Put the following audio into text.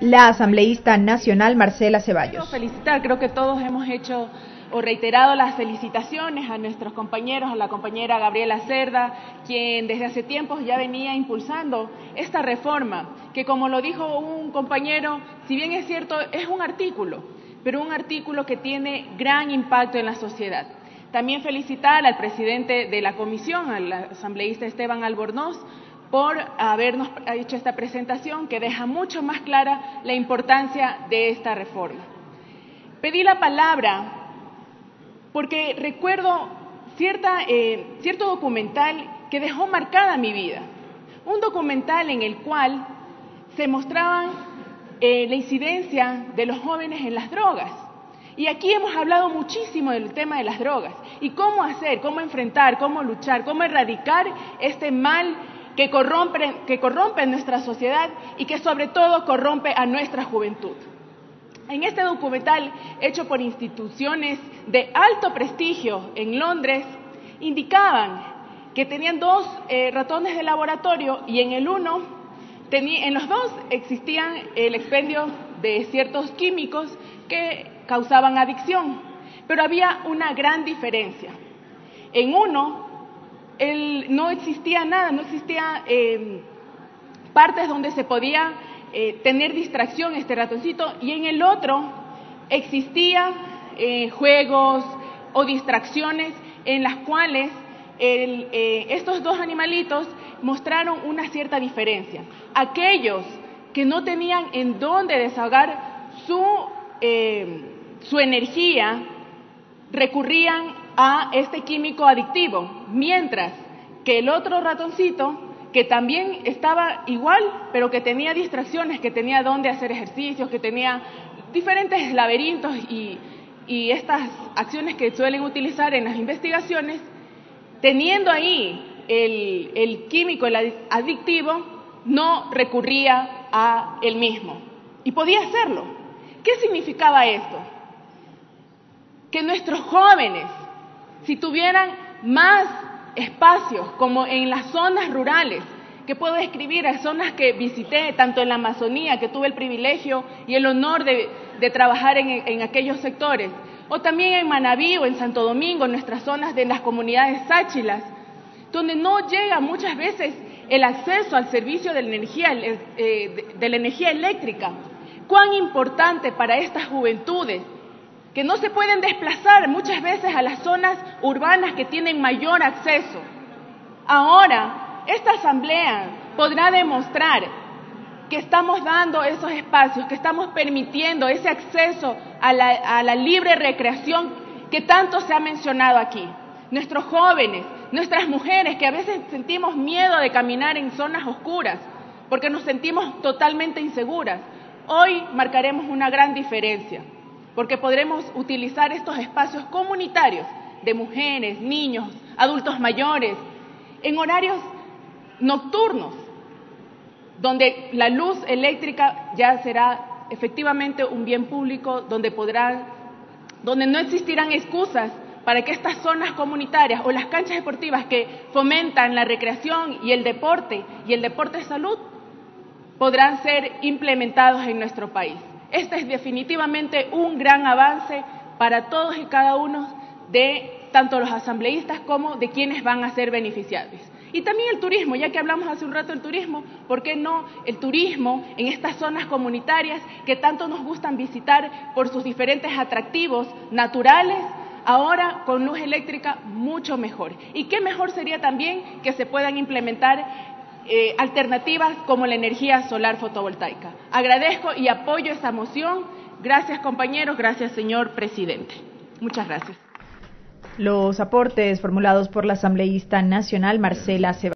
la asambleísta nacional Marcela Ceballos. Quiero felicitar, creo que todos hemos hecho o reiterado las felicitaciones a nuestros compañeros, a la compañera Gabriela Cerda, quien desde hace tiempo ya venía impulsando esta reforma, que como lo dijo un compañero, si bien es cierto, es un artículo, pero un artículo que tiene gran impacto en la sociedad. También felicitar al presidente de la comisión, al asambleísta Esteban Albornoz, por habernos hecho esta presentación que deja mucho más clara la importancia de esta reforma. Pedí la palabra porque recuerdo cierto documental que dejó marcada mi vida. Un documental en el cual se mostraba la incidencia de los jóvenes en las drogas. Y aquí hemos hablado muchísimo del tema de las drogas y cómo hacer, cómo enfrentar, cómo luchar, cómo erradicar este mal que corrompe nuestra sociedad y que sobre todo corrompe a nuestra juventud. En este documental, hecho por instituciones de alto prestigio en Londres, indicaban que tenían dos ratones de laboratorio y en los dos existían el expendio de ciertos químicos que causaban adicción, pero había una gran diferencia. En uno, no existía nada, no existía partes donde se podía tener distracción este ratoncito, y en el otro existían juegos o distracciones en las cuales estos dos animalitos mostraron una cierta diferencia. Aquellos que no tenían en dónde desahogar su energía recurrían a este químico adictivo, mientras que el otro ratoncito, que también estaba igual, pero que tenía distracciones, que tenía dónde hacer ejercicios, que tenía diferentes laberintos y estas acciones que suelen utilizar en las investigaciones, teniendo ahí el químico, el adictivo, no recurría a él mismo y podía hacerlo. ¿Qué significaba esto? Que nuestros jóvenes, si tuvieran más espacios como en las zonas rurales, que puedo describir, a zonas que visité, tanto en la Amazonía, que tuve el privilegio y el honor de trabajar en aquellos sectores, o también en Manabí o en Santo Domingo, en nuestras zonas de las comunidades sáchilas, donde no llega muchas veces el acceso al servicio de la energía eléctrica. Cuán importante para estas juventudes, que no se pueden desplazar muchas veces a las zonas urbanas que tienen mayor acceso. Ahora, esta asamblea podrá demostrar que estamos dando esos espacios, que estamos permitiendo ese acceso a la libre recreación que tanto se ha mencionado aquí. Nuestros jóvenes, nuestras mujeres, que a veces sentimos miedo de caminar en zonas oscuras, porque nos sentimos totalmente inseguras, hoy marcaremos una gran diferencia, porque podremos utilizar estos espacios comunitarios de mujeres, niños, adultos mayores, en horarios nocturnos, donde la luz eléctrica ya será efectivamente un bien público, donde no existirán excusas para que estas zonas comunitarias o las canchas deportivas que fomentan la recreación y el deporte de salud podrán ser implementados en nuestro país. Este es definitivamente un gran avance para todos y cada uno de tanto los asambleístas como de quienes van a ser beneficiados. Y también el turismo, ya que hablamos hace un rato del turismo, ¿por qué no el turismo en estas zonas comunitarias que tanto nos gustan visitar por sus diferentes atractivos naturales? Ahora con luz eléctrica mucho mejor. Y qué mejor sería también que se puedan implementar alternativas como la energía solar fotovoltaica. Agradezco y apoyo esta moción. Gracias, compañeros. Gracias, señor presidente. Muchas gracias. Los aportes formulados por la asambleísta nacional Marcela Ceballos.